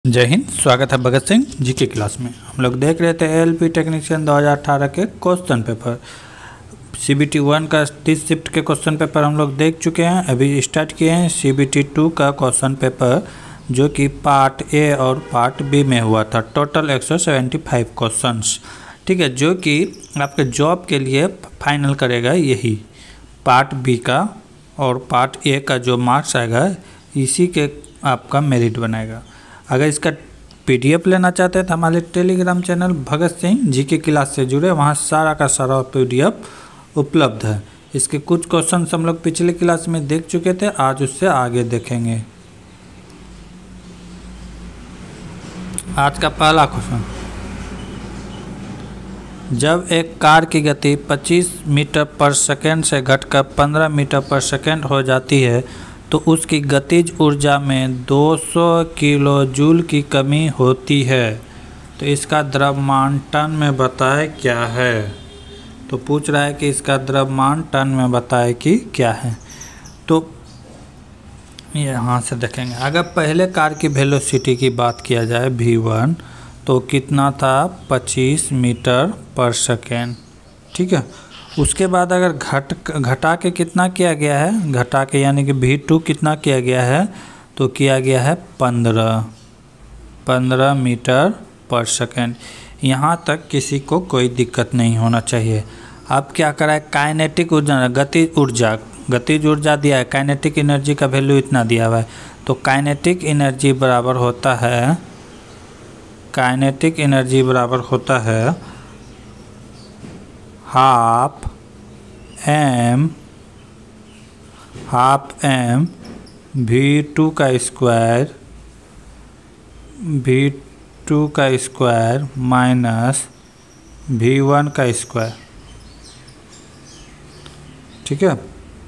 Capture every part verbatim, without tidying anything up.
जय हिंद। स्वागत है भगत सिंह जी की क्लास में। हम लोग देख रहे थे एलपी टेक्नीशियन दो हज़ार अठारह के क्वेश्चन पेपर सीबीटी वन का तीस शिफ्ट के क्वेश्चन पेपर हम लोग देख चुके हैं। अभी स्टार्ट किए हैं सीबीटी टू का क्वेश्चन पेपर, जो कि पार्ट ए और पार्ट बी में हुआ था। टोटल एक सौ पचहत्तर क्वेश्चंस, ठीक है, जो कि आपके जॉब के लिए फाइनल करेगा यही पार्ट बी का, और पार्ट ए का जो मार्क्स आएगा इसी के आपका मेरिट बनाएगा। अगर इसका पीडीएफ लेना चाहते हैं तो हमारे टेलीग्राम चैनल भगत सिंह जी की क्लास से जुड़े, वहाँ सारा का सारा पीडीएफ उपलब्ध है। इसके कुछ क्वेश्चन हम लोग पिछले क्लास में देख चुके थे, आज उससे आगे देखेंगे। आज का पहला क्वेश्चन, जब एक कार की गति पच्चीस मीटर पर सेकेंड से घटकर पंद्रह मीटर पर सेकेंड हो जाती है तो उसकी गतिज ऊर्जा में दो सौ किलो जूल की कमी होती है, तो इसका द्रव्यमान टन में बताए क्या है। तो पूछ रहा है कि इसका द्रव्यमान टन में बताए कि क्या है। तो यहाँ से देखेंगे, अगर पहले कार की वेलोसिटी की बात किया जाए वी वन, तो कितना था पच्चीस मीटर पर सेकेंड, ठीक है। उसके बाद अगर घट घटा के कितना किया गया है, घटा के यानी कि वी टू कितना किया गया है, तो किया गया है पंद्रह पंद्रह मीटर पर सेकेंड। यहाँ तक किसी को कोई दिक्कत नहीं होना चाहिए। अब क्या करा है, काइनेटिक ऊर्जा, गतिज ऊर्जा गतिज ऊर्जा दिया है, काइनेटिक एनर्जी का वैल्यू इतना दिया हुआ है, तो काइनेटिक एनर्जी बराबर होता है काइनेटिक एनर्जी बराबर होता है half m half m v two का स्क्वायर वी टू का स्क्वायर माइनस वी वन का स्क्वायर, ठीक है।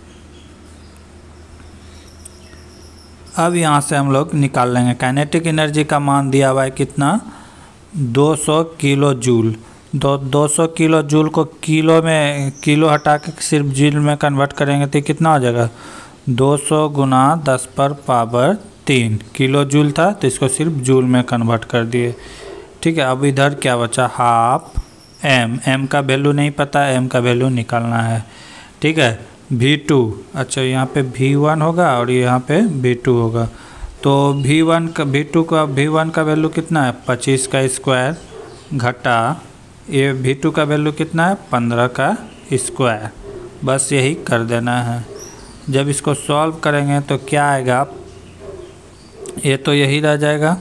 अब यहाँ से हम लोग निकाल लेंगे काइनेटिक एनर्जी का मान दिया हुआ है कितना, दो सौ किलो जूल। दो दो सौ किलो जूल को किलो में किलो हटा के सिर्फ जूल में कन्वर्ट करेंगे तो कितना हो जाएगा, दो सौ गुना दस पर पावर तीन। किलो जूल था तो इसको सिर्फ जूल में कन्वर्ट कर दिए, ठीक है। अब इधर क्या बचा, हाफ एम एम का वैल्यू नहीं पता, एम का वैल्यू निकालना है, ठीक है। वी टू, अच्छा यहाँ पे वी वन होगा और यहाँ पे वी टू होगा, तो वी वन का वी टू का वी वन का वैल्यू कितना है, पच्चीस का स्क्वायर घटा ये वी टू का वैल्यू कितना है, पंद्रह का स्क्वायर। बस यही कर देना है। जब इसको सॉल्व करेंगे तो क्या आएगा, ये तो यही रह जाएगा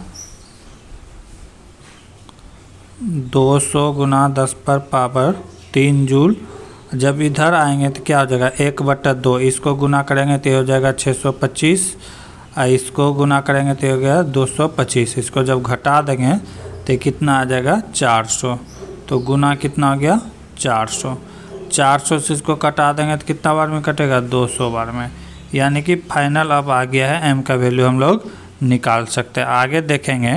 दो सौ गुना दस पर पावर तीन जूल। जब इधर आएंगे तो क्या हो जाएगा, एक बटा दो, इसको गुना करेंगे तो हो जाएगा छः सौ पच्चीस, और इसको गुना करेंगे तो हो गया दो सौ पच्चीस। इसको जब घटा देंगे तो कितना आ जाएगा, चार सौ। तो गुना कितना हो गया, चार सौ। चार सौ से इसको कटा देंगे तो कितना बार में कटेगा, दो सौ बार में। यानी कि फाइनल अब आ गया है, एम का वैल्यू हम लोग निकाल सकते हैं। आगे देखेंगे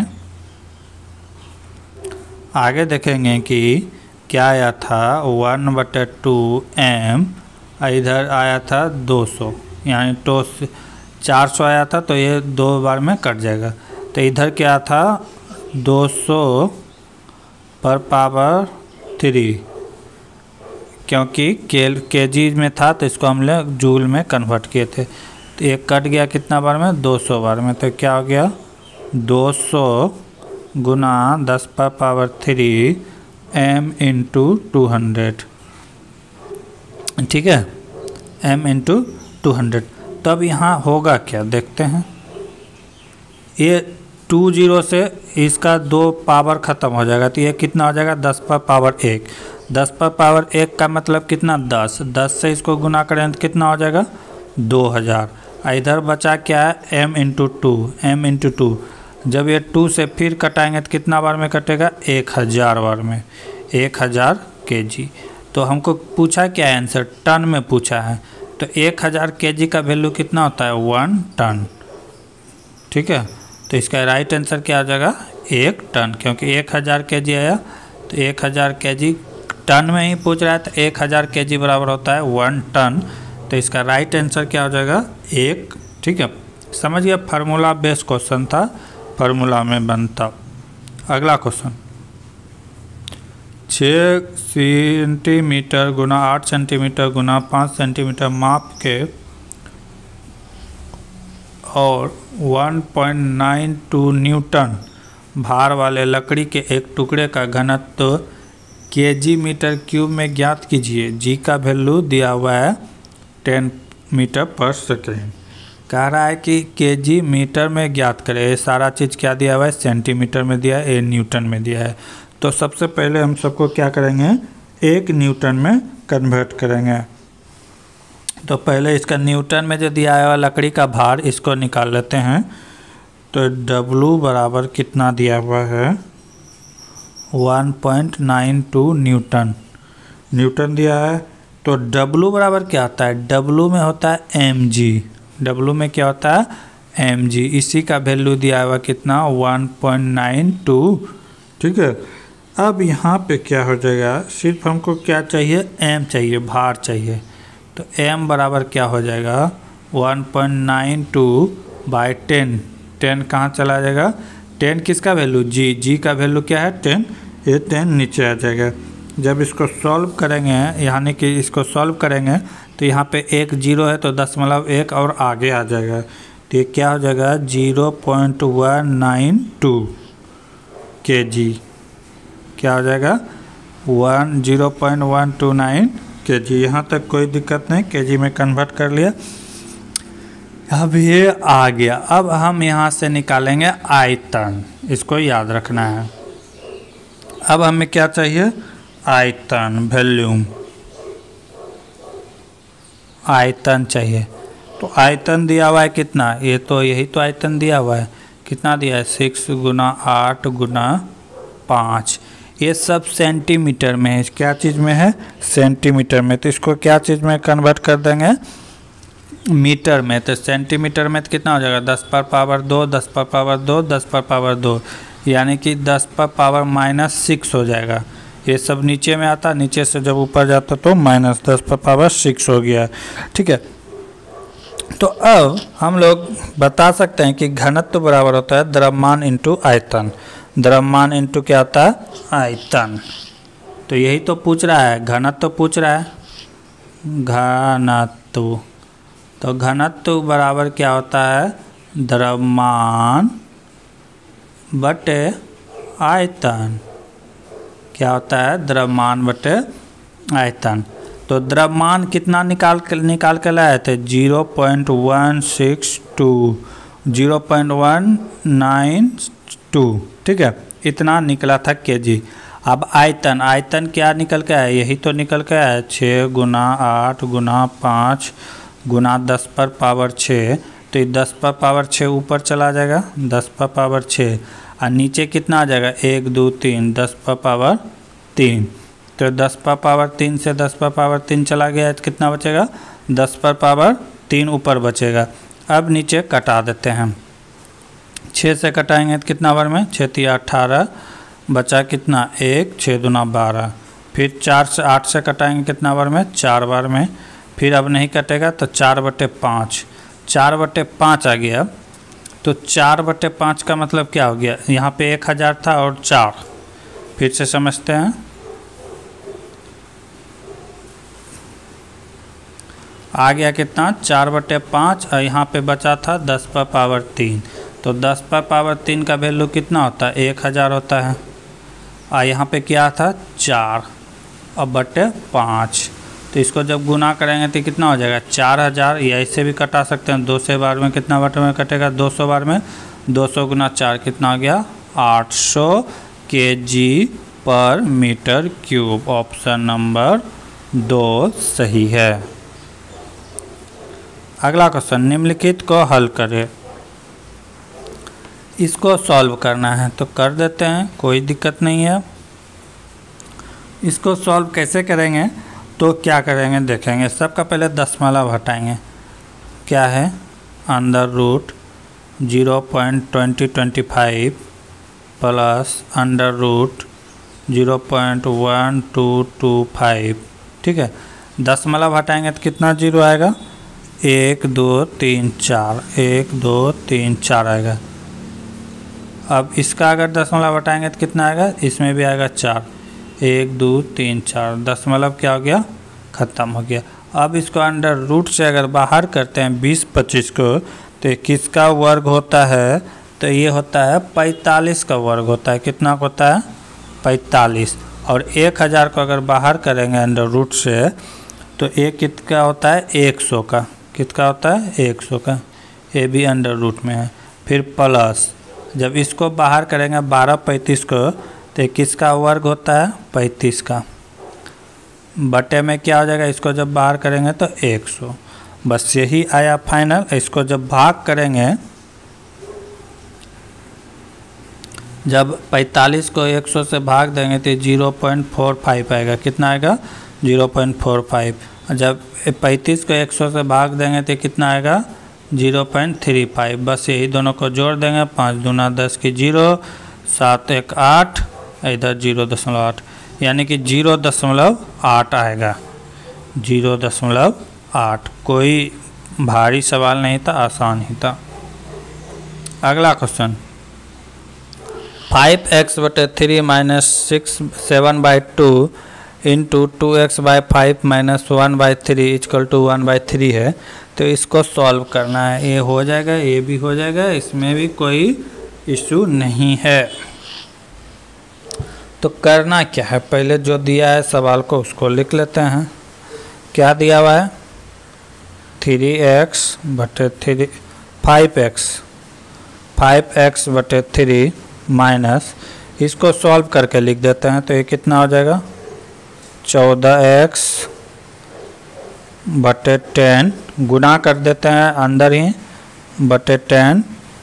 आगे देखेंगे कि क्या आया था, वन बटे टू एम, इधर आया था दो सौ, यानी तो चार सौ आया था तो ये दो बार में कट जाएगा। तो इधर क्या था, दो सौ पर पावर थ्री, क्योंकि के केजी में था तो इसको हम लोग जूल में कन्वर्ट किए थे। तो एक कट गया कितना बार में, दो सौ बार में। तो क्या हो गया, दो सौ गुना दस पर power three m into two hundred, ठीक है, एम इंटू टू हंड्रेड। तब यहाँ होगा क्या, देखते हैं। ये टू जीरो से इसका दो पावर ख़त्म हो जाएगा, तो ये कितना हो जाएगा, दस पर पावर एक। दस पर पावर एक का मतलब कितना, दस। दस से इसको गुना करें तो कितना हो जाएगा, दो हज़ार। इधर बचा क्या है, m into two m into two. जब ये टू से फिर कटाएंगे तो कितना बार में कटेगा, एक हज़ार बार में, एक हज़ार के जी। तो हमको पूछा क्या है आंसर, टन में पूछा है। तो एक हज़ार के जी का वैल्यू कितना होता है, वन टन, ठीक है। तो इसका राइट आंसर क्या आ जाएगा, एक टन, क्योंकि एक हज़ार के जी आया। तो एक हज़ार के जी टन में ही पूछ रहा है, तो एक हज़ार के जी बराबर होता है वन टन। तो इसका राइट आंसर क्या हो जाएगा, एक, ठीक है। समझिए फार्मूला बेस्ड क्वेश्चन था, फार्मूला में बनता। अगला क्वेश्चन, छः सेंटीमीटर गुना आठ सेंटीमीटर गुना पाँच सेंटीमीटर माप के और one point nine two newton भार वाले लकड़ी के एक टुकड़े का घनत्व के जी मीटर क्यूब में ज्ञात कीजिए। जी का वैल्यू दिया हुआ है टेन मीटर पर सेकेंड। कह रहा है कि के जी मीटर में ज्ञात करें। ये सारा चीज़ क्या दिया हुआ है, सेंटीमीटर में दिया है, ये न्यूटन में दिया है। तो सबसे पहले हम सबको क्या करेंगे, एक न्यूटन में कन्वर्ट करेंगे। तो पहले इसका न्यूटन में जो दिया है लकड़ी का भार, इसको निकाल लेते हैं। तो W बराबर कितना दिया हुआ है, one point nine two newton newton दिया है। तो W बराबर क्या होता है, W में होता है एम जी। W में क्या होता है, एम जी। इसी का वैल्यू दिया हुआ कितना, वन पॉइंट नाइन टू। ठीक है, अब यहाँ पे क्या हो जाएगा, सिर्फ हमको क्या चाहिए, m चाहिए, भार चाहिए। तो m बराबर क्या हो जाएगा, one point nine two by ten. Ten कहाँ चला जाएगा, टेन किसका वैल्यू, g। g का वैल्यू क्या है, टेन। ये टेन नीचे आ जाएगा। जब इसको सॉल्व करेंगे, यानी कि इसको सॉल्व करेंगे, तो यहाँ पे एक जीरो है तो दशमलव एक और आगे आ जाएगा। तो ये क्या हो जाएगा, zero point one nine two k g. क्या हो जाएगा, one zero point one two nine k g. यहाँ तक कोई दिक्कत नहीं, के जी में कन्वर्ट कर लिया। अब ये आ गया। अब हम यहाँ से निकालेंगे आयतन, इसको याद रखना है। अब हमें क्या चाहिए, आयतन, वॉल्यूम, आयतन चाहिए। तो आयतन दिया हुआ है कितना, ये तो यही तो आयतन दिया हुआ है। कितना दिया है, सिक्स गुना आठ गुना पाँच। ये सब सेंटीमीटर में है। क्या चीज़ में है, सेंटीमीटर में। तो इसको क्या चीज़ में कन्वर्ट कर देंगे, मीटर में। तो सेंटीमीटर में तो कितना हो जाएगा, दस पर पावर दो, दस पर पावर दो, दस पर पावर दो, यानी कि दस पर पावर माइनस सिक्स हो जाएगा। ये सब नीचे में आता, नीचे से जब ऊपर जाता तो माइनस दस पर पावर सिक्स हो गया। ठीक है, तो अब हम लोग बता सकते हैं कि घनत्व बराबर होता है द्रव्यमान इंटू आयतन। द्रव्यमान इंटू क्या होता है, आयतन। तो यही तो पूछ रहा है, घनत्व तो पूछ रहा है, घनत्व। तो घनत्व बराबर क्या होता है, द्रव्यमान बटे आयतन। क्या होता है, द्रव्यमान बटे आयतन। तो द्रव्यमान कितना निकाल के निकाल के लाए थे, zero point one six two, zero point one nine two. ठीक है, इतना निकला था के जी। अब आयतन, आयतन क्या निकल के आया, यही तो निकल के आया, छः गुना आठ गुना पाँच गुना दस पर पावर छः। तो ये दस पर पावर छः ऊपर चला जाएगा, दस पर पावर छः, और नीचे कितना आ जाएगा, एक दो तीन, दस पर पावर तीन। तो दस पर पावर तीन से दस पर पावर तीन चला गया, तो कितना बचेगा, दस पर पावर तीन ऊपर बचेगा। अब नीचे कटा देते हैं, छः से कटाएंगे तो कितना बार में, छः तिया अट्ठारह, बचा कितना एक, छः दुना बारह। फिर चार से आठ से कटाएंगे कितना बार में, चार बार में। फिर अब नहीं कटेगा तो चार बटे पाँच, चार बटे पाँच आ गया। तो चार बटे पाँच का मतलब क्या हो गया, यहाँ पे एक हज़ार था और चार। फिर से समझते हैं, आ गया कितना, चार बटे पाँच, और यहाँ पे बचा था दस पर पावर तीन। तो दस पर पावर तीन का वैल्यू कितना होता है, एक हज़ार होता है। और यहाँ पे क्या था, चार और बटे पाँच। तो इसको जब गुना करेंगे तो कितना हो जाएगा, चार हज़ार। या ऐसे भी कटा सकते हैं, दो सौ बार में कितना बार में कटेगा, दो सौ बार में। दो सौ गुना चार कितना हो गया, आठ सौ के जी पर मीटर क्यूब। ऑप्शन नंबर दो सही है। अगला क्वेश्चन, निम्नलिखित को हल करें। इसको सॉल्व करना है तो कर देते हैं, कोई दिक्कत नहीं है। इसको सॉल्व कैसे करेंगे, तो क्या करेंगे देखेंगे। सबका पहले दशमलव हटाएंगे। क्या है, under root zero point twenty twenty five plus under root zero point one two two five. ठीक है, दशमलव हटाएंगे तो कितना जीरो आएगा, एक दो तीन चार, एक दो तीन चार आएगा। अब इसका अगर दशमलव हटाएंगे तो कितना आएगा, इसमें भी आएगा चार, एक दो तीन चार, दशमलव क्या हो गया, ख़त्म हो गया। अब इसको अंडर रूट से अगर बाहर करते हैं बीस पच्चीस को, तो किसका वर्ग होता है, तो ये होता है पैंतालीस का वर्ग होता है। कितना होता है, पैंतालीस। और एक हज़ार को अगर बाहर करेंगे अंडर रूट से, तो ये कितना होता है, एक सौ का। कितना होता है, एक सौ का। ये भी अंडर रूट में है। फिर प्लस जब इसको बाहर करेंगे बारह पैंतीस को, तो किसका वर्ग होता है, पैंतीस का। बटे में क्या हो जाएगा, इसको जब बाहर करेंगे तो एक सौ। बस यही आया फाइनल। इसको जब भाग करेंगे, जब पैंतालीस को एक सौ से भाग देंगे तो ज़ीरो पॉइंट फोर फाइव आएगा। कितना आएगा, ज़ीरो पॉइंट फोर फाइव। जब पैंतीस को एक सौ से भाग देंगे तो कितना आएगा, ज़ीरो पॉइंट थ्री फाइव। बस यही दोनों को जोड़ देंगे, पाँच दूना दस की जीरो, सात एक आठ, इधर जीरो दशमलव आठ, यानी कि जीरो दशमलव आठ आएगा, जीरो दशमलव आठ। कोई भारी सवाल नहीं था, आसान ही था। अगला क्वेश्चन, फाइव एक्स बटे three minus six seven by two into two x by five minus one by three equal two one by three है। तो इसको सॉल्व करना है। ये हो जाएगा, ये भी हो जाएगा, इसमें भी कोई इशू नहीं है। तो करना क्या है, पहले जो दिया है सवाल को उसको लिख लेते हैं। क्या दिया हुआ है, थ्री एक्स बटे three five x five x बटे थ्री माइनस, इसको सॉल्व करके लिख देते हैं। तो ये कितना हो जाएगा, चौदह एक्स बटे टेन, गुना कर देते हैं अंदर ही, बटे टेन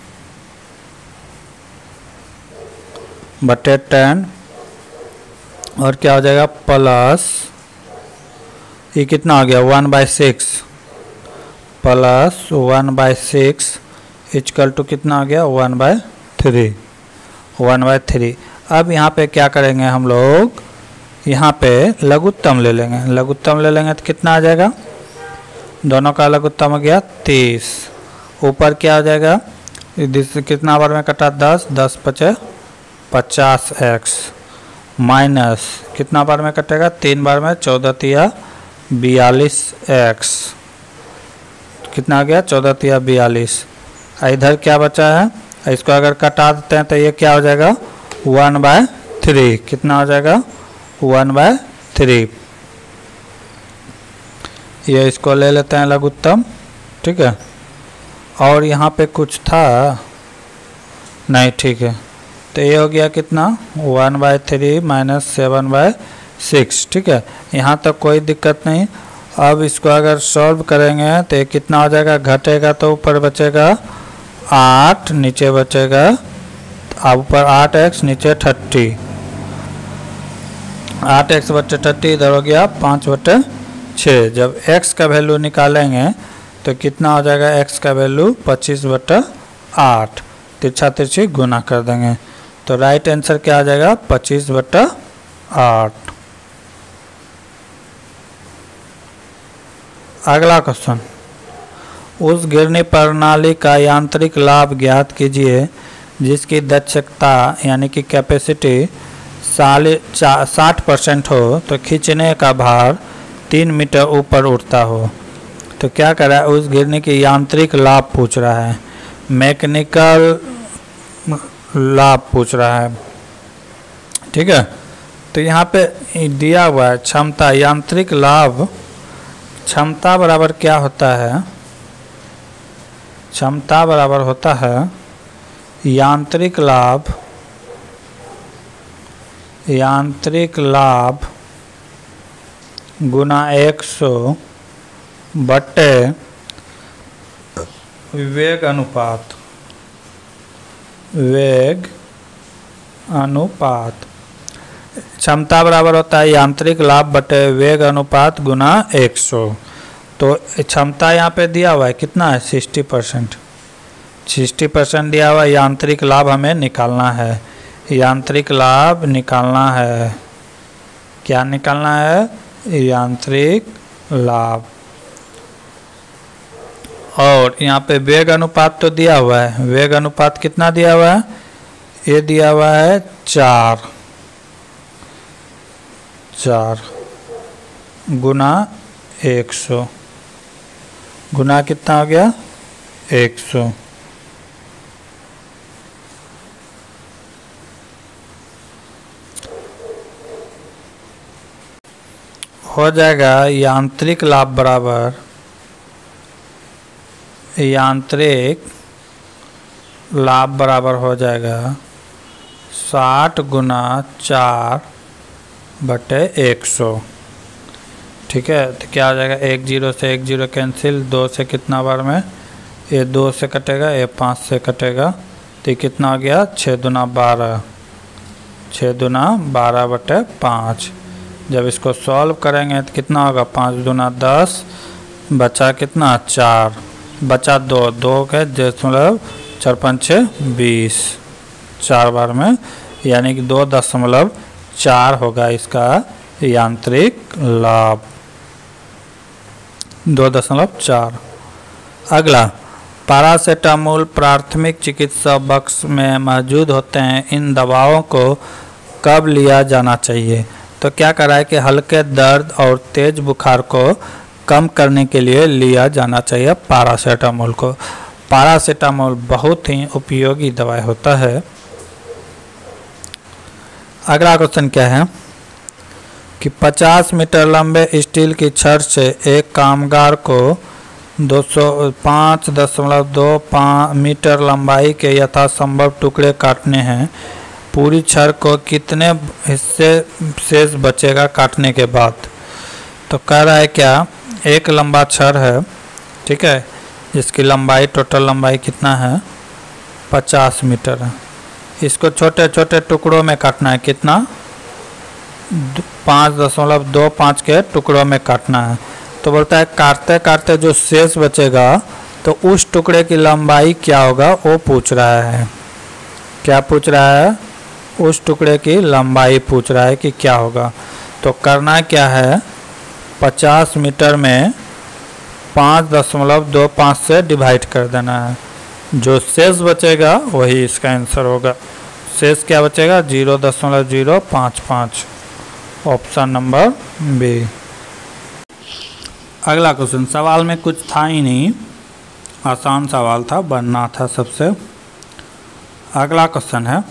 बटे टेन, और क्या हो जाएगा, प्लस ये कितना हो गया, one by six, plus one by six equal two कितना हो गया, one by three, one by three. अब यहाँ पे क्या करेंगे हम लोग, यहाँ पे लघुत्तम ले लेंगे। लघुत्तम ले लेंगे तो कितना आ जाएगा, दोनों का लघुत्तम हो गया तीस। ऊपर क्या हो जाएगा, कितना बार में कटा, दस, दस पचे पचास एक्स, माइनस कितना बार में कटेगा, तीन बार में, चौदह तिया बयालीस एक्स। कितना आ गया, चौदह तिया बयालीस। इधर क्या बचा है, इसको अगर कटा देते हैं तो ये क्या हो जाएगा, वन बाय थ्री। कितना हो जाएगा, वन बाय थ्री। ये इसको ले लेते हैं लघुत्तम, ठीक है। और यहाँ पे कुछ था नहीं, ठीक है। तो ये हो गया कितना, one by three minus seven by six, ठीक है। यहाँ तक कोई दिक्कत नहीं। अब इसको अगर सॉल्व करेंगे तो ये कितना हो जाएगा, घटेगा तो ऊपर बचेगा आठ, नीचे बचेगा, अब ऊपर आठ एक्स नीचे थर्टी, आठ एक्स बटे थर्टी, इधर हो गया पाँच बटे छः। जब x का वैल्यू निकालेंगे तो कितना हो जाएगा, x का वैल्यू पच्चीस बटे आठ, तिरछा तिरछी गुना कर देंगे तो राइट आंसर क्या आ जाएगा, पच्चीस बटे आठ। अगला क्वेश्चन, उस गिरनी प्रणाली का यांत्रिक लाभ ज्ञात कीजिए जिसकी दक्षता यानी कि कैपेसिटी साठ परसेंट हो तो खींचने का भार तीन मीटर ऊपर उठता हो। तो क्या कर रहा है, उस गिरनी की यांत्रिक लाभ पूछ रहा है, मैकेनिकल लाभ पूछ रहा है, ठीक है। तो यहाँ पे दिया हुआ है क्षमता, यांत्रिक लाभ, क्षमता बराबर क्या होता है, क्षमता बराबर होता है यांत्रिक लाभ, यांत्रिक लाभ गुना एक सौ बटे वेग अनुपात, वेग अनुपात। क्षमता बराबर होता है यांत्रिक लाभ बटे वेग अनुपात गुना एक सौ। तो क्षमता यहाँ पे दिया हुआ है कितना है, सिक्सटी परसेंट, सिक्सटी परसेंट दिया हुआ है। यांत्रिक लाभ हमें निकालना है, यांत्रिक लाभ निकालना है, क्या निकालना है, यांत्रिक लाभ। और यहाँ पे वेग अनुपात तो दिया हुआ है, वेग अनुपात कितना दिया हुआ है, ये दिया हुआ है चार, चार गुना एक सौ, गुना कितना हो गया एक सौ। हो जाएगा यांत्रिक लाभ बराबर, यांत्रिक लाभ बराबर हो जाएगा साठ गुना चार बटे एक सौ। ठीक है, तो क्या हो जाएगा, एक जीरो से एक जीरो कैंसिल, दो से कितना बार में, ये दो से कटेगा, ये पाँच से कटेगा, तो ये कितना हो गया छः दुना बारह, छः दुना बारह बटे पाँच। जब इसको सॉल्व करेंगे तो कितना होगा, पाँच दुना दस, बचा कितना चार, बचा दो, दो के दशमलव चार पाँच छः बीस, चार बार में, यानी कि दो दशमलव चार होगा इसका यांत्रिक लाभ, दो दशमलव चार। अगला, पैरासीटामोल प्राथमिक चिकित्सा बक्स में मौजूद होते हैं, इन दवाओं को कब लिया जाना चाहिए? तो क्या करा है कि हल्के दर्द और तेज बुखार को कम करने के लिए लिया जाना चाहिए पैरासीटामोल को। पैरासीटामोल बहुत ही उपयोगी दवाई होता है। अगला क्वेश्चन क्या है कि पचास मीटर लंबे स्टील की छड़ से एक कामगार को दो सौ पाँच दशमलव दो मीटर लंबाई के यथासंभव टुकड़े काटने हैं। पूरी छड़ को कितने हिस्से शेष बचेगा काटने के बाद? तो कह रहा है क्या, एक लंबा छड़ है, ठीक है, जिसकी लंबाई टोटल लंबाई कितना है पचास मीटर है। इसको छोटे छोटे टुकड़ों में काटना है, कितना पाँच दशमलव दो पाँच के टुकड़ों में काटना है। तो बोलता है काटते काटते जो शेष बचेगा तो उस टुकड़े की लंबाई क्या होगा वो पूछ रहा है। क्या पूछ रहा है? उस टुकड़े की लंबाई पूछ रहा है कि क्या होगा। तो करना क्या है, पचास मीटर में पाँच दशमलव दो पाँच से डिवाइड कर देना है, जो शेष बचेगा वही इसका आंसर होगा। शेष क्या बचेगा, जीरो दशमलव जीरो पाँच पाँच, ऑप्शन नंबर बी। अगला क्वेश्चन, सवाल में कुछ था ही नहीं, आसान सवाल था, बनना था सबसे। अगला क्वेश्चन है,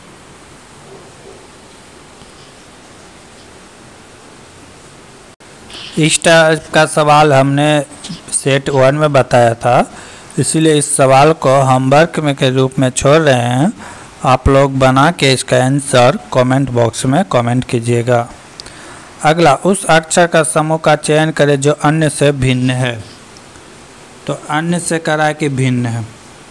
इस टाइप का सवाल हमने सेट वन में बताया था, इसीलिए इस सवाल को हम वर्क में के रूप में छोड़ रहे हैं। आप लोग बना के इसका आंसर कमेंट बॉक्स में कमेंट कीजिएगा। अगला, उस अक्षर का समूह का चयन करें जो अन्य से भिन्न है। तो अन्य से कह रहा है कि भिन्न है।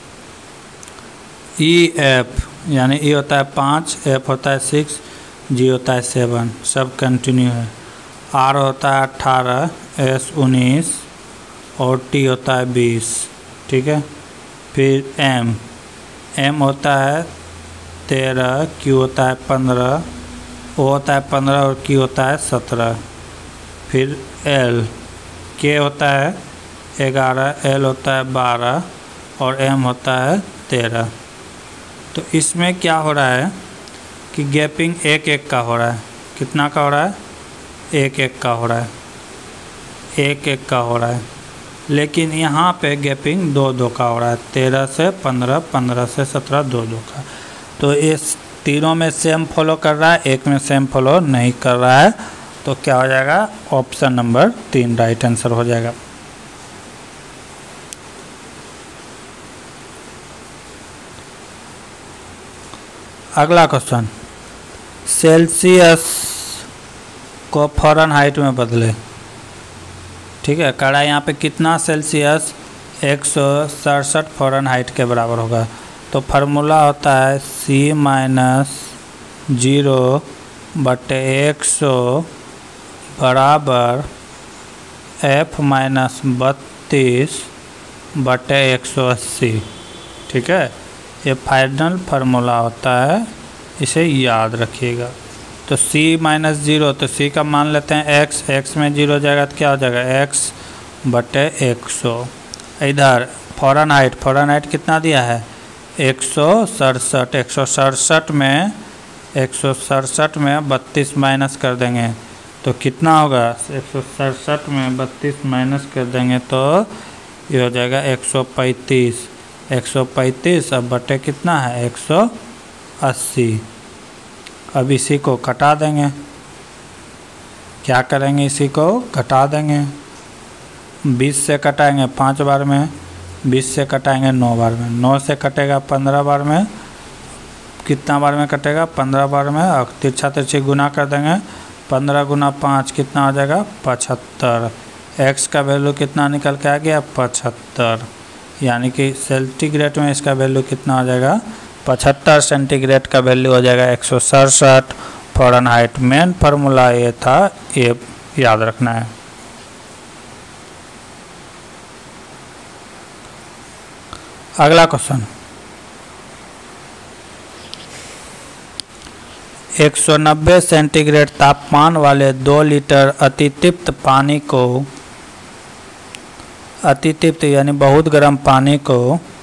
ई एफ, यानी ई होता है पाँच, एफ होता है सिक्स, जी होता है सेवन, सब कंटिन्यू है। आर होता है अट्ठारह, एस उन्नीस और टी होता है बीस, ठीक है। फिर एम, एम होता है तेरह, क्यू होता है पंद्रह, ओ होता है पंद्रह और क्यू होता है सत्रह। फिर एल, के होता है ग्यारह, एल होता है बारह और एम होता है तेरह। तो इसमें क्या हो रहा है कि गैपिंग एक एक का हो रहा है। कितना का हो रहा है? एक एक का हो रहा है, एक एक का हो रहा है। लेकिन यहाँ पे गैपिंग दो दो का हो रहा है, तेरह से पंद्रह, पंद्रह से सत्रह, दो दो का। तो इस तीनों में सेम फॉलो कर रहा है, एक में सेम फॉलो नहीं कर रहा है। तो क्या हो जाएगा, ऑप्शन नंबर तीन राइट आंसर हो जाएगा। अगला क्वेश्चन, सेल्सियस को फ़ारेनहाइट में बदले। ठीक है, कड़ा यहाँ पे कितना सेल्सियस एक सौ सड़सठ फ़ारेनहाइट के बराबर होगा। तो फार्मूला होता है सी माइनस जीरो बटे एक सौ बराबर एफ माइनस बत्तीस बटे एक सौ अस्सी। ठीक है, ये फाइनल फार्मूला होता है, इसे याद रखिएगा। तो c माइनस जीरो, तो c का मान लेते हैं x, x में जीरो जाएगा तो क्या हो जाएगा x बटे एक सौ। इधर फ़ारेनहाइट, फ़ारेनहाइट कितना दिया है एक सौ सड़सठ एक सौ सड़सठ में एक सौ सड़सठ में बत्तीस माइनस कर देंगे तो कितना होगा, एक सौ सड़सठ में बत्तीस माइनस कर देंगे तो ये हो जाएगा एक सौ पैंतीस एक सौ पैंतीस अब बटे कितना है एक सौ अस्सी। अब इसी को घटा देंगे, क्या करेंगे इसी को घटा देंगे, बीस से कटाएंगे पाँच बार में, बीस से कटाएंगे नौ बार में, नौ से कटेगा पंद्रह बार में, कितना बार में कटेगा पंद्रह बार में, और तिरछा तिरछी गुना कर देंगे, पंद्रह गुना पाँच कितना हो जाएगा पचहत्तर। एक्स का वैल्यू कितना निकल के आ गया पचहत्तर, यानी कि सेंटीग्रेड में इसका वैल्यू कितना हो जाएगा पचहत्तर सेंटीग्रेड का वैल्यू हो जाएगा एक सौ सड़सठ फ़ारेनहाइट। मेन फार्मूला ये था, ये याद रखना है। अगला क्वेश्चन, एक सौ नब्बे सेंटीग्रेड तापमान वाले दो लीटर अतितिप्त पानी को, अतितिप्त यानी बहुत गर्म पानी को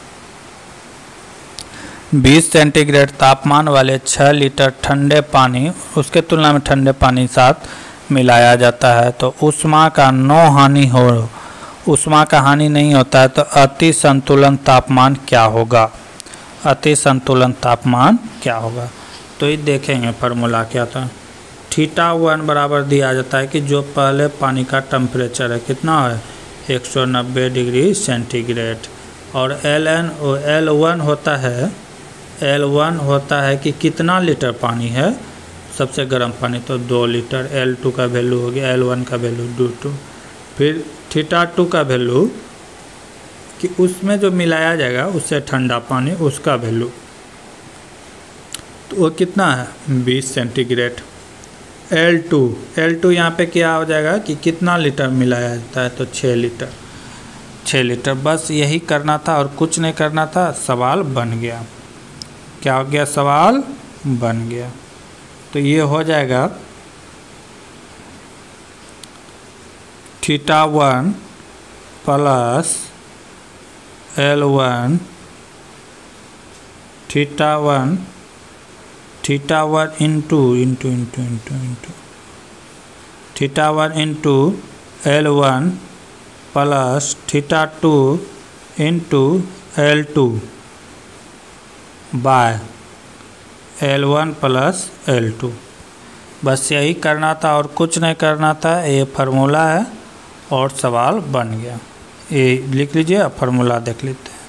बीस सेंटीग्रेड तापमान वाले छः लीटर ठंडे पानी, उसके तुलना में ठंडे पानी साथ मिलाया जाता है तो ऊष्मा का नो हानि हो, ऊष्मा का हानि नहीं होता है तो अति संतुलन तापमान क्या होगा, अति संतुलन तापमान क्या होगा। तो ये देखेंगे फार्मूला क्या था, थीटा वन बराबर दिया जाता है कि जो पहले पानी का टेम्परेचर है कितना है एक सौ नब्बे डिग्री सेंटीग्रेड, और एल एन एल वन होता है, एल वन होता है कि कितना लीटर पानी है सबसे गर्म पानी तो दो लीटर, एल टू का वैल्यू हो गया, एल वन का वैल्यू दो टू, फिर थीटा टू का वैल्यू कि उसमें जो मिलाया जाएगा उससे ठंडा पानी उसका वैल्यू, तो वो कितना है बीस centigrade. L two l two यहाँ पे क्या हो जाएगा कि कितना लीटर मिलाया जाता है तो छः लीटर, छः लीटर। बस यही करना था और कुछ नहीं करना था, सवाल बन गया। क्या हो गया, सवाल बन गया। तो ये हो जाएगा theta one plus l one, theta one theta one into into into into into theta one into l one plus theta two into l two by l one plus l two. बस यही करना था और कुछ नहीं करना था, ये फार्मूला है और सवाल बन गया। ये लिख लीजिए, फार्मूला देख लेते हैं।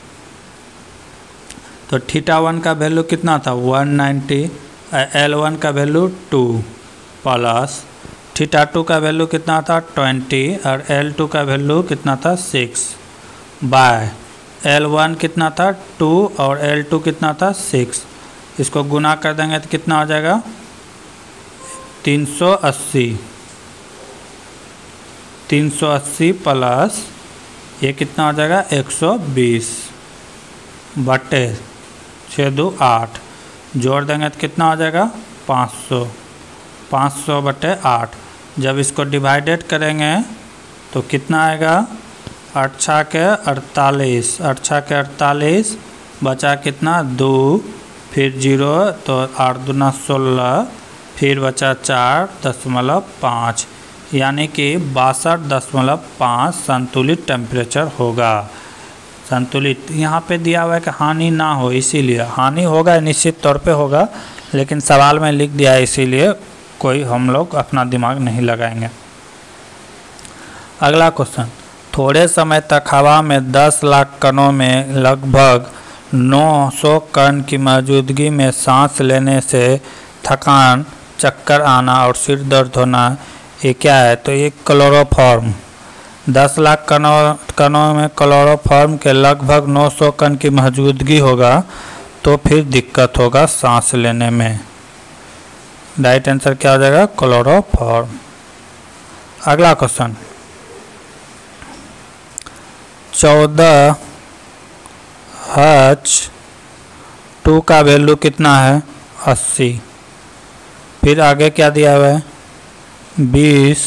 तो थीटा वन का वैल्यू कितना था वन नाइन्टी, एल वन का value two plus theta two का वैल्यू कितना था ट्वेंटी और एल टू का वैल्यू कितना था सिक्स बाय एल वन कितना था टू और एल टू कितना था सिक्स। इसको गुना कर देंगे तो कितना हो जाएगा तीन सौ अस्सी, तीन सौ अस्सी प्लस ये कितना हो जाएगा एक सौ बीस बटे छः दो आठ, जोड़ देंगे तो कितना हो जाएगा पाँच सौ, पाँच सौ बटे आठ। जब इसको डिवाइडेड करेंगे तो कितना आएगा आठ छः के अड़तालीस, आठ छः के अड़तालीस बचा कितना दो, फिर जीरो तो आठ दूना सोलह, फिर बचा चार दशमलव पाँच, यानी कि बासठ दशमलव पाँच संतुलित टेम्परेचर होगा। संतुलित यहाँ पे दिया हुआ है कि हानि ना हो, इसीलिए हानि होगा निश्चित तौर पे होगा, लेकिन सवाल में लिख दिया है इसीलिए कोई हम लोग अपना दिमाग नहीं लगाएंगे। अगला क्वेश्चन, थोड़े समय तक हवा में दस लाख कणों में लगभग नौ सौ कण की मौजूदगी में सांस लेने से थकान, चक्कर आना और सिर दर्द होना, ये क्या है? तो ये क्लोरोफॉर्म, दस लाख कणों कणों में क्लोरोफॉर्म के लगभग नौ सौ कण की मौजूदगी होगा तो फिर दिक्कत होगा सांस लेने में। राइट आंसर क्या हो जाएगा? क्लोरोफॉर्म। अगला क्वेश्चन, चौदह एच टू का वैल्यू कितना है? अस्सी। फिर आगे क्या दिया हुआ है? बीस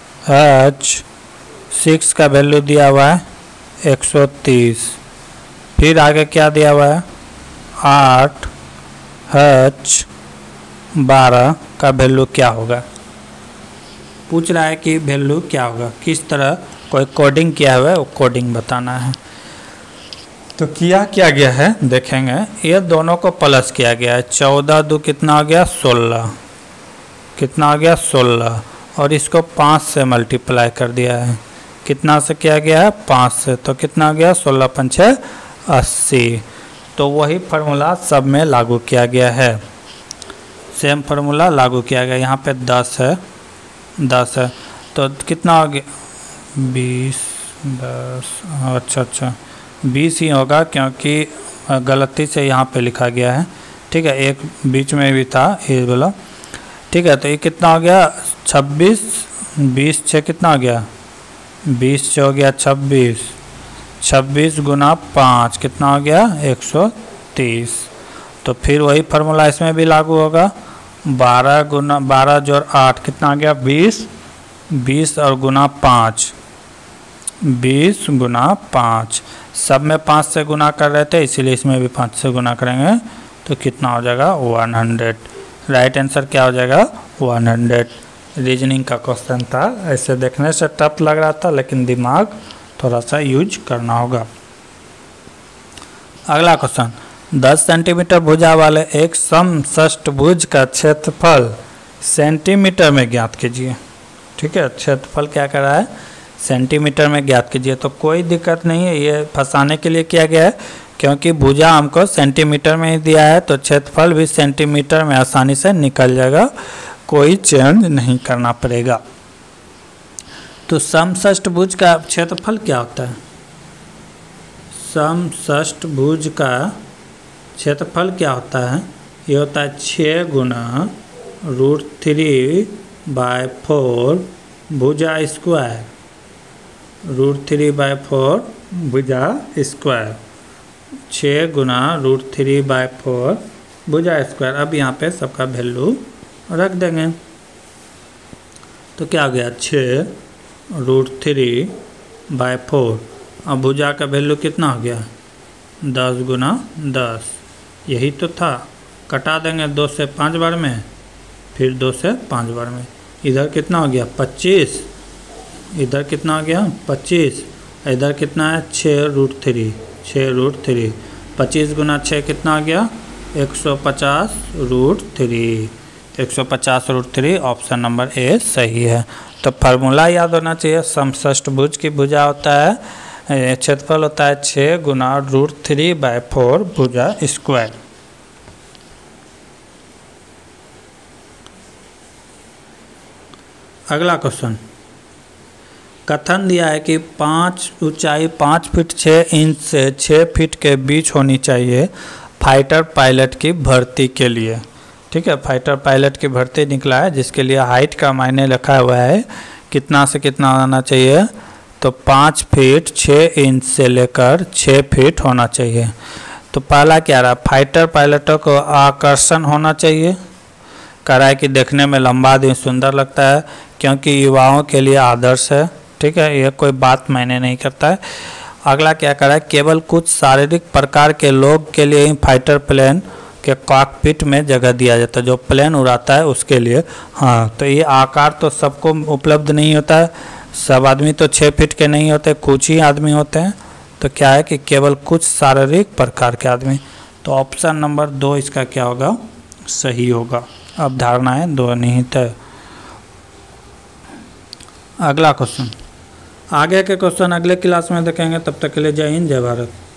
एच सिक्स का वैल्यू दिया हुआ है एक सौ तीस। फिर आगे क्या दिया हुआ है, आठ एच बारह का वैल्यू क्या होगा। पूछ रहा है कि वैल्यू क्या होगा, किस तरह कोई कोडिंग किया हुआ है वो कोडिंग बताना है। तो किया क्या गया है देखेंगे, ये दोनों को प्लस किया गया है। चौदह दो कितना आ गया, सोलह, कितना आ गया सोलह, और इसको पाँच से मल्टीप्लाई कर दिया है। कितना से किया गया है, पाँच से, तो कितना आ गया, सोलह पंचे अस्सी। तो वही फार्मूला सब में लागू किया गया है, सेम फार्मूला लागू किया गया। यहाँ पे दस है, दस है तो कितना हो गया, बीस, दस, अच्छा अच्छा बीस ही होगा क्योंकि गलती से यहाँ पे लिखा गया है। ठीक है, एक बीच में भी था ये बोला। ठीक है, तो ये कितना हो गया, छब्बीस, बीस से कितना हो गया, बीस से हो गया छब्बीस, छब्बीस गुना पाँच कितना हो गया, एक सौ तीस। तो फिर वही फार्मूला इसमें भी लागू होगा, बारह गुना बारह जोड़ आठ कितना आ गया, बीस, बीस और गुना पाँच, बीस गुना पाँच, सब में पाँच से गुना कर रहे थे इसीलिए इसमें भी पाँच से गुना करेंगे तो कितना हो जाएगा, वन हंड्रेड। राइट आंसर क्या हो जाएगा, वन हंड्रेड। रीजनिंग का क्वेश्चन था, ऐसे देखने से टफ लग रहा था लेकिन दिमाग थोड़ा सा यूज करना होगा। अगला क्वेश्चन, दस सेंटीमीटर भुजा वाले एक समषष्टभुज का क्षेत्रफल सेंटीमीटर में ज्ञात कीजिए। ठीक है, क्षेत्रफल क्या कर रहा है, सेंटीमीटर में ज्ञात कीजिए। तो कोई दिक्कत नहीं है, ये फंसाने के लिए किया गया है क्योंकि भुजा हमको सेंटीमीटर में ही दिया है तो क्षेत्रफल भी सेंटीमीटर में आसानी से निकल जाएगा, कोई चेंज नहीं करना पड़ेगा। तो समषष्टभुज का क्षेत्रफल क्या होता है, समषष्टभुज का क्षेत्रफल क्या होता है, ये होता है छः गुना रूट थ्री बाय फोर भुजा square, root three by four भुजा स्क्वायर, छः गुना रूट थ्री बाय फोर भुजा स्क्वायर। अब यहाँ पे सबका वैल्यू रख देंगे तो क्या हो गया, छः रूट थ्री बाय फोर। अब भुजा का वैल्यू कितना हो गया, दस गुना दस, यही तो था। कटा देंगे दो से पाँच बार में, फिर दो से पाँच बार में। इधर कितना हो गया, पच्चीस, इधर कितना हो गया, पच्चीस, इधर कितना है, छः रूट थ्री, छः रूट थ्री, पच्चीस गुना छः कितना आ गया, एक सौ पचास रूट थ्री, एक सौ पचास root three. Option number A सही है। तो फार्मूला याद होना चाहिए, समषष्टभुज की भुजा होता है, क्षेत्रफल होता है छः गुना रूट थ्री बाय फोर भुजा स्क्वायर। अगला क्वेश्चन, कथन दिया है कि पाँच ऊंचाई पाँच फीट छः इंच से छः फीट के बीच होनी चाहिए फाइटर पायलट की भर्ती के लिए। ठीक है, फाइटर पायलट की भर्ती निकला है जिसके लिए हाइट का मायने रखा हुआ है, कितना से कितना आना चाहिए, तो पाँच फीट छः इंच से लेकर छः फीट होना चाहिए। तो पहला क्या रहा, फाइटर पायलटों को आकर्षण होना चाहिए, कह रहा है कि देखने में लंबा दिन सुंदर लगता है क्योंकि युवाओं के लिए आदर्श है। ठीक है, यह कोई बात मायने नहीं करता है। अगला क्या कर रहा है, केवल कुछ शारीरिक प्रकार के लोग के लिए ही फाइटर प्लेन के कॉकपिट में जगह दिया जाता है, जो प्लेन उड़ाता है उसके लिए। हाँ, तो ये आकार तो सबको उपलब्ध नहीं होता है, सब आदमी तो छः फीट के नहीं होते, कुछ ही आदमी होते हैं। तो क्या है कि केवल कुछ शारीरिक प्रकार के आदमी। तो ऑप्शन नंबर दो इसका क्या होगा, सही होगा। अब धारणाएं दो निहित है। अगला क्वेश्चन, आगे के क्वेश्चन अगले क्लास में देखेंगे। तब तक के लिए जय हिंद, जय भारत।